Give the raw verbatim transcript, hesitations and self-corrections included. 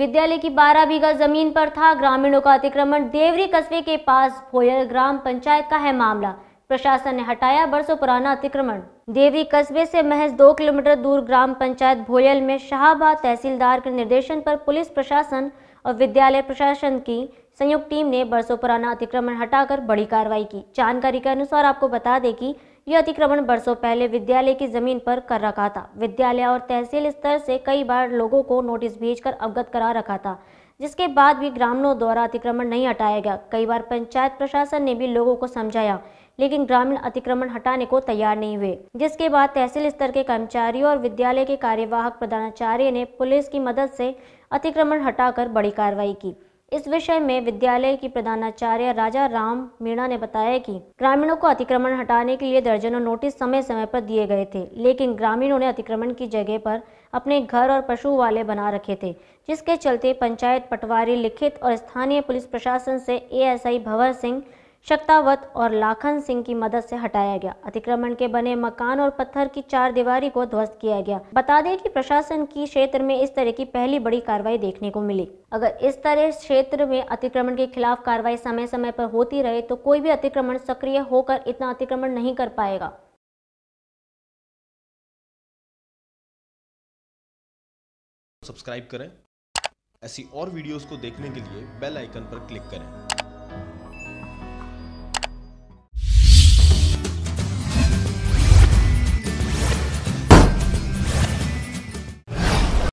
विद्यालय की बारह बीघा जमीन पर था ग्रामीणों का अतिक्रमण। देवरी कस्बे के पास भोयल ग्राम पंचायत का है मामला। प्रशासन ने हटाया बरसों पुराना अतिक्रमण। देवरी कस्बे से महज दो किलोमीटर दूर ग्राम पंचायत भोयल में शाहबाद तहसीलदार के निर्देशन पर पुलिस प्रशासन और विद्यालय प्रशासन की संयुक्त टीम ने बरसों पुराना अतिक्रमण हटाकर बड़ी कार्रवाई की। जानकारी के अनुसार आपको बता दें कि यह अतिक्रमण बरसों पहले विद्यालय की जमीन पर कर रखा था। विद्यालय और तहसील स्तर से कई बार लोगों को नोटिस भेजकर अवगत करा रखा था, जिसके बाद भी ग्रामीणों द्वारा अतिक्रमण नहीं हटाया गया। कई बार पंचायत प्रशासन ने भी लोगों को समझाया, लेकिन ग्रामीण अतिक्रमण हटाने को तैयार नहीं हुए, जिसके बाद तहसील स्तर के कर्मचारियों और विद्यालय के कार्यवाहक प्रधानाचार्य ने पुलिस की मदद से अतिक्रमण हटाकर बड़ी कार्रवाई की। इस विषय में विद्यालय की प्रधानाचार्य राजा राम मीणा ने बताया कि ग्रामीणों को अतिक्रमण हटाने के लिए दर्जनों नोटिस समय समय पर दिए गए थे, लेकिन ग्रामीणों ने अतिक्रमण की जगह पर अपने घर और पशु वाले बना रखे थे, जिसके चलते पंचायत पटवारी लिखित और स्थानीय पुलिस प्रशासन से एएसआई भंवर सिंह शक्तावत और लाखन सिंह की मदद से हटाया गया। अतिक्रमण के बने मकान और पत्थर की चार दीवारी को ध्वस्त किया गया। बता दें कि प्रशासन की क्षेत्र में इस तरह की पहली बड़ी कार्रवाई देखने को मिली। अगर इस तरह क्षेत्र में अतिक्रमण के खिलाफ कार्रवाई समय समय पर होती रहे तो कोई भी अतिक्रमण सक्रिय होकर इतना अतिक्रमण नहीं कर पाएगा। सब्सक्राइब करें। ऐसी और वीडियोस को देखने के लिए बेल आइकन पर क्लिक करें।